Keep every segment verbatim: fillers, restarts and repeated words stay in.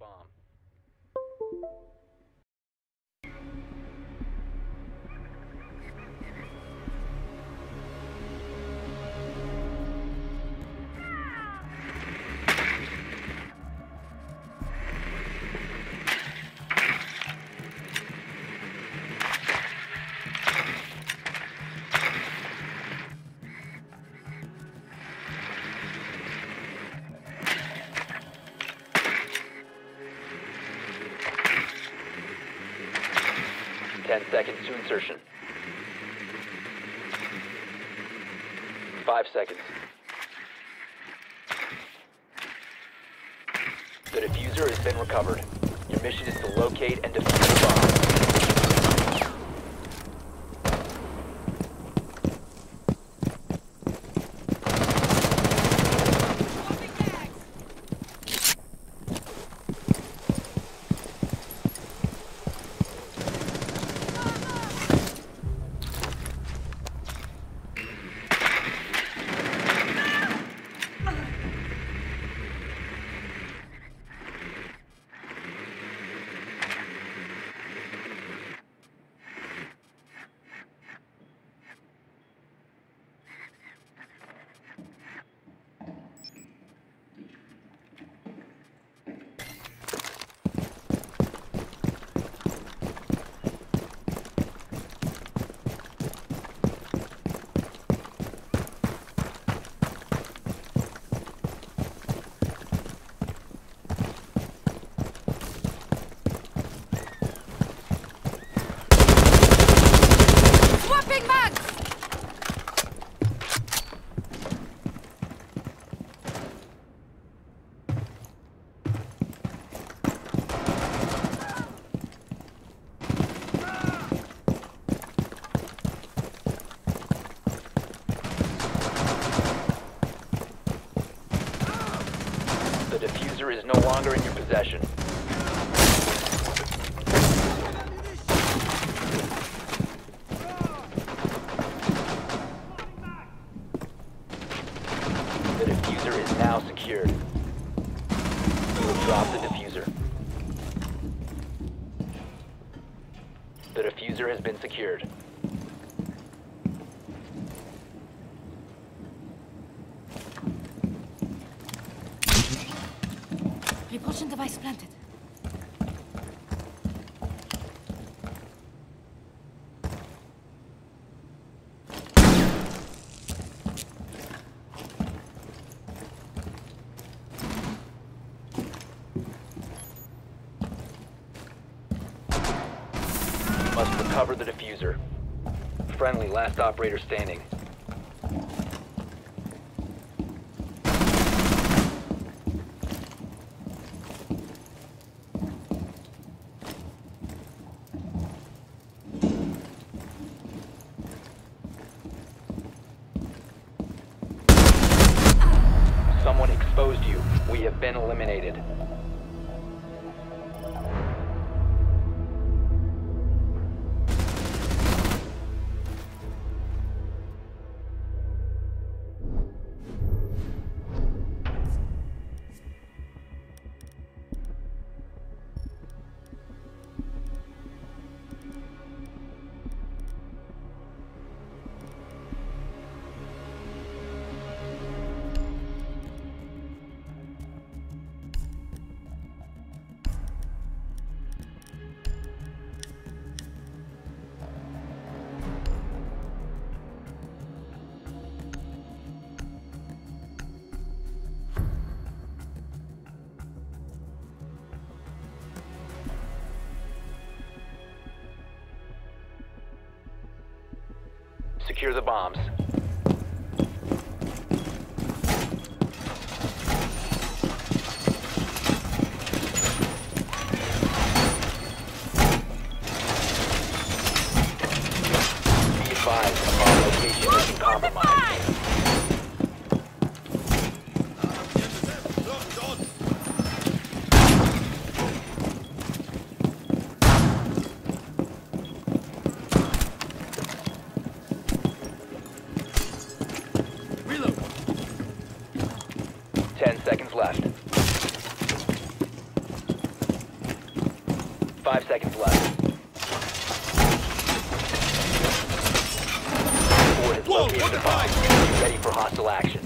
bomb. Ten seconds to insertion. Five seconds. The diffuser has been recovered. Your mission is to locate and defuse the bomb. The diffuser is no longer in your possession. The diffuser is now secured. You will drop the diffuser. The diffuser has been secured. Repulsion device planted. You must recover the diffuser. Friendly, last operator standing. Someone exposed you. We have been eliminated. Secure the bombs. Be advised, the bomb location has been compromised. Ten seconds left. Five seconds left. Four has Whoa, located what the the bomb. fuck? Be ready for hostile action.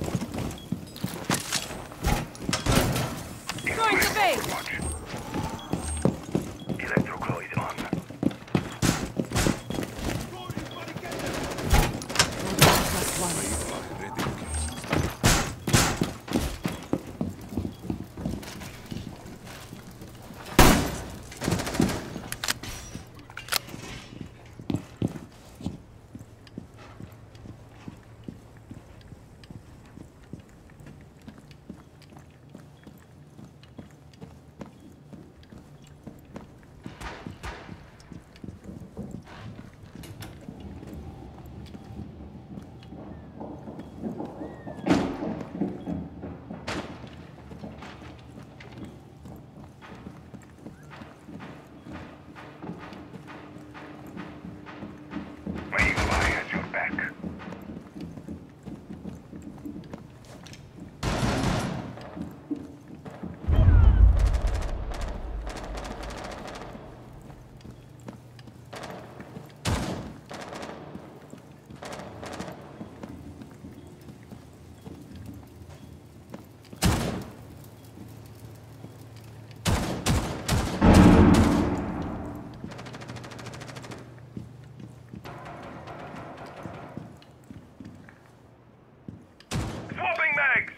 Going to base! Electrocloid on. Plus one. My eagle eye has your back. Swapping mags!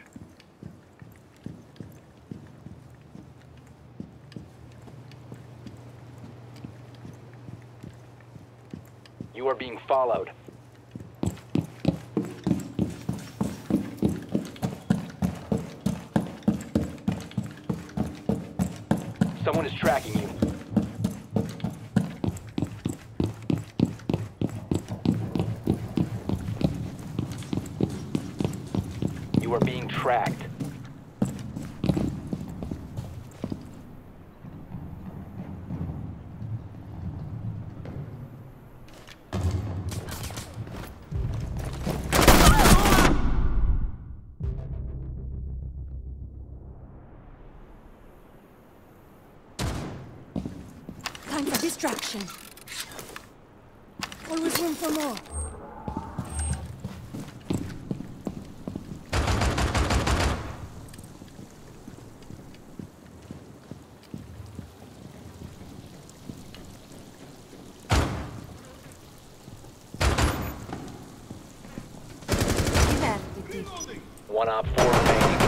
You are being followed. Someone is tracking you. You are being tracked. Time for distraction. Always room for more. Divertiti. One op four remaining.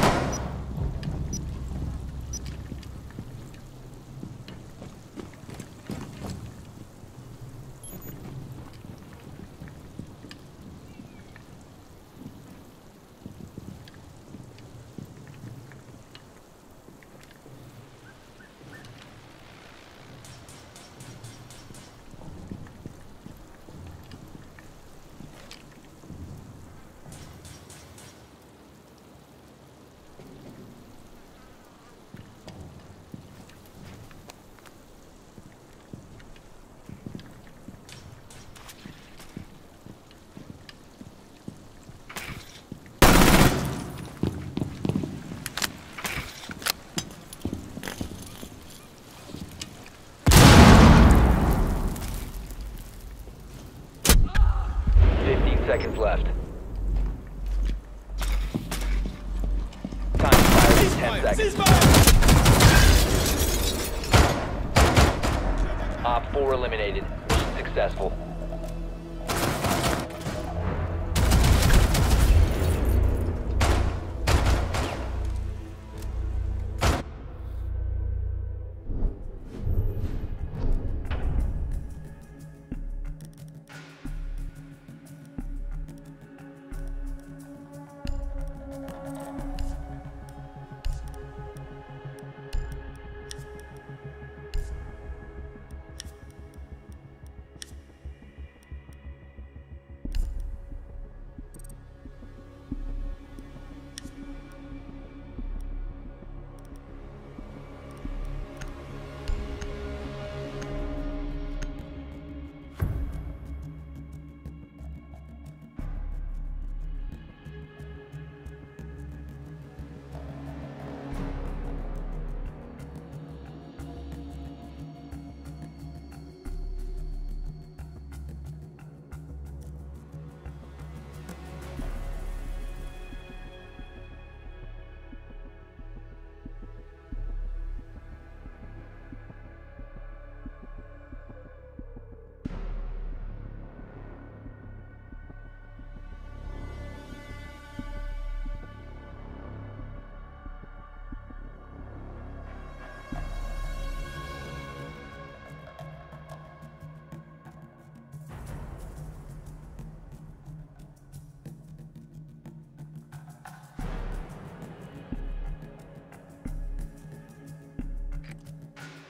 Seconds left. Time to fire in ten seconds. Op four eliminated. Mission successful.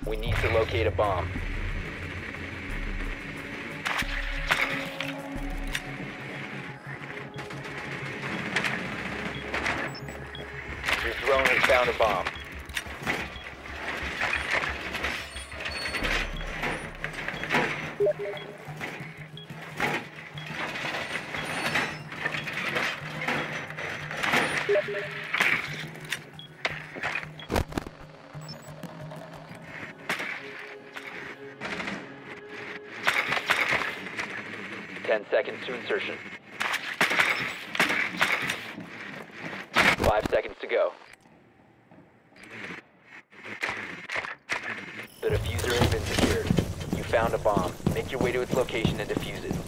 We need to locate a bomb. Your drone has found a bomb. Ten seconds to insertion. Five seconds to go. The diffuser has been secured. You found a bomb. Make your way to its location and defuse it.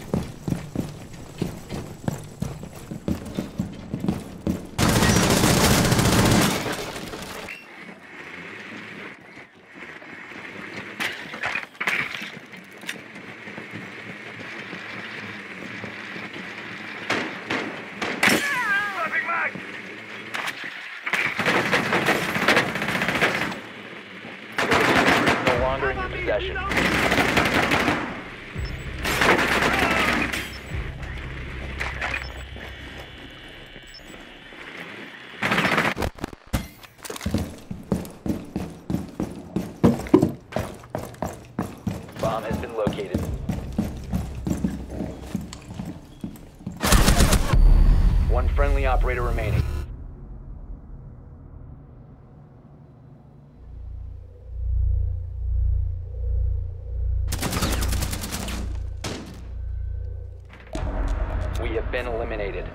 Swapping mags! No longer in your possession. Bomb has been located. One friendly operator remaining. We have been eliminated.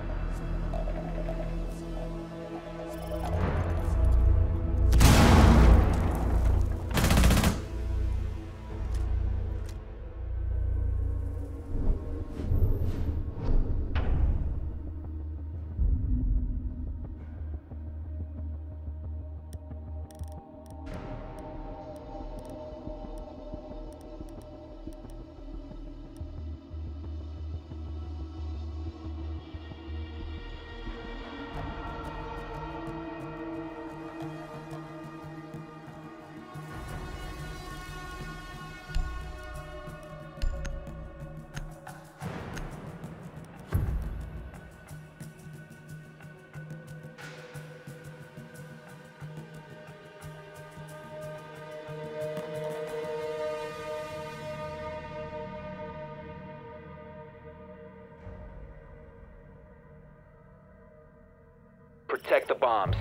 Protect the bombs.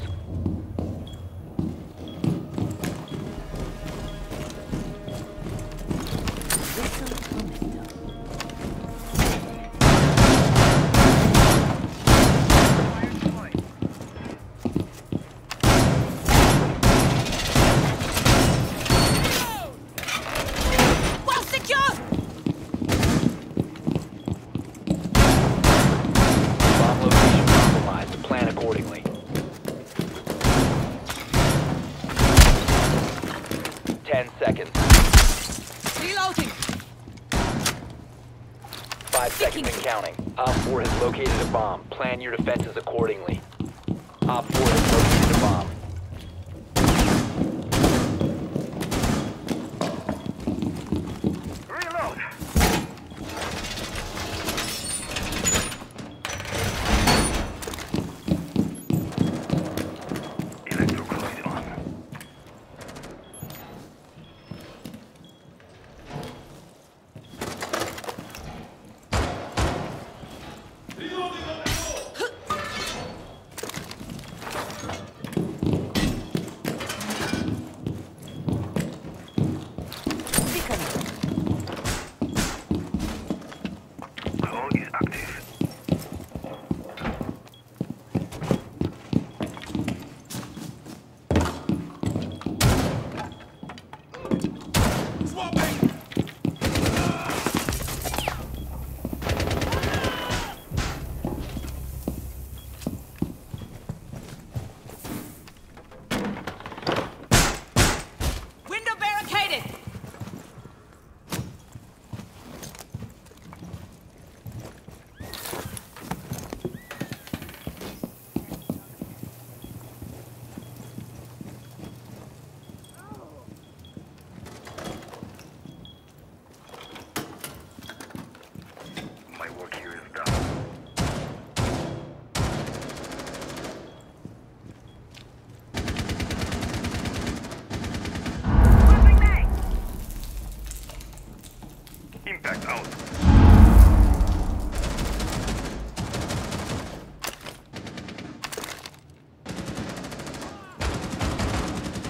Whistle coming now. Well secure! Bomb location compromised. Plan accordingly. Ten seconds. Reloading! Five seconds and counting. Op four has located a bomb. Plan your defenses accordingly. Op four has located a bomb. Reload! Electrocloid on.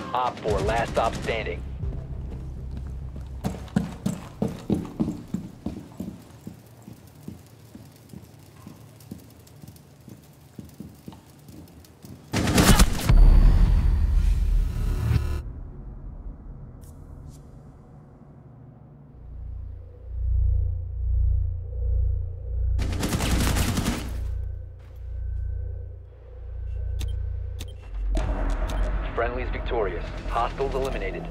Op four, last stop standing. Friendly's victorious. Hostiles eliminated.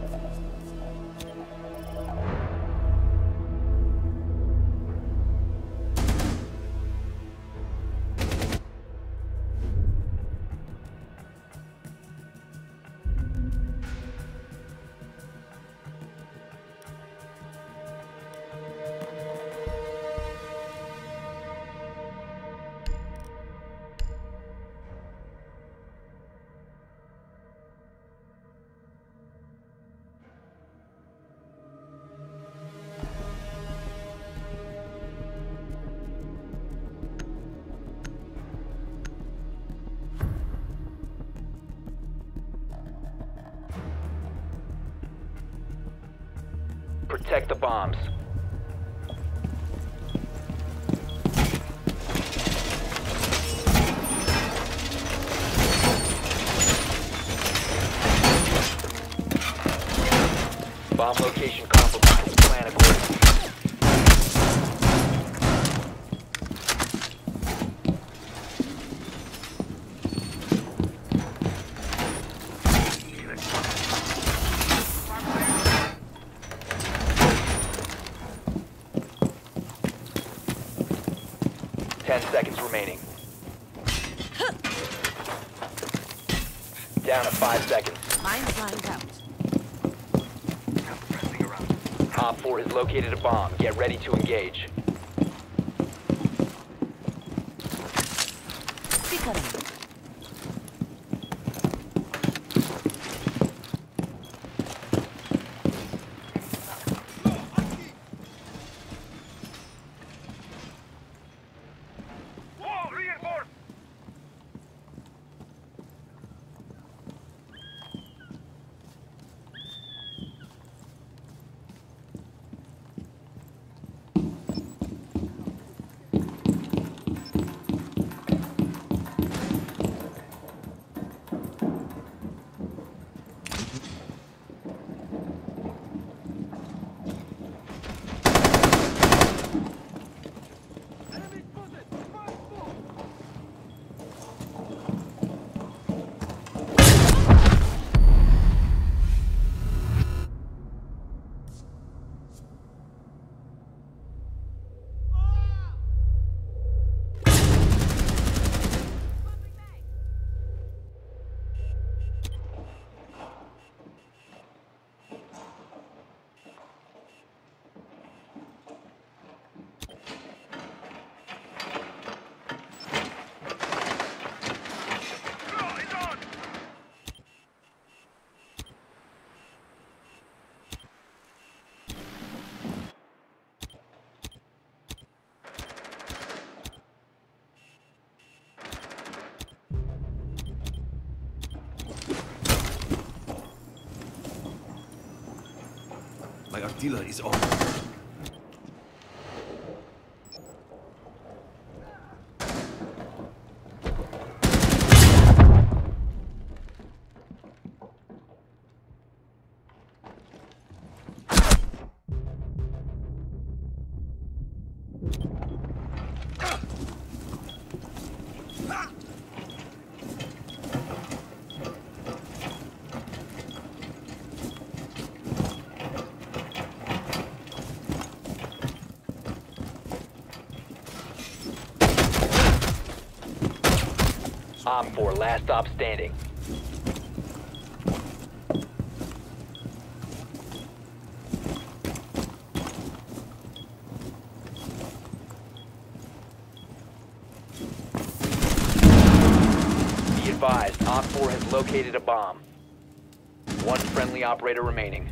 Protect the bombs. Bomb location compromised. Plan accordingly. Ten seconds remaining. Down to five seconds. Mine's lined out. Op four has located a bomb. Get ready to engage. Pickering. Wall reinforced! My artillery is on. Op four, last stop standing. Be advised, Op four has located a bomb. One friendly operator remaining.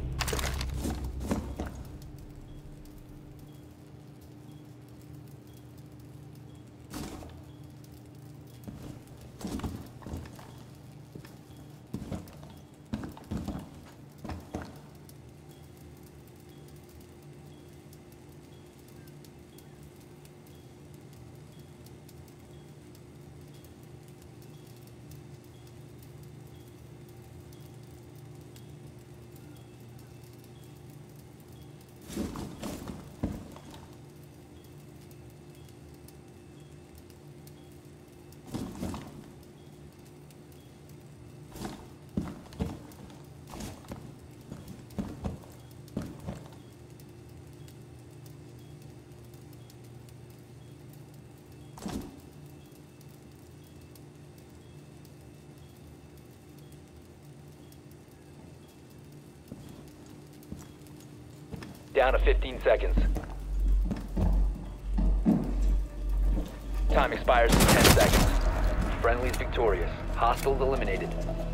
Down to fifteen seconds. Time expires in ten seconds. Friendly's victorious. Hostiles eliminated.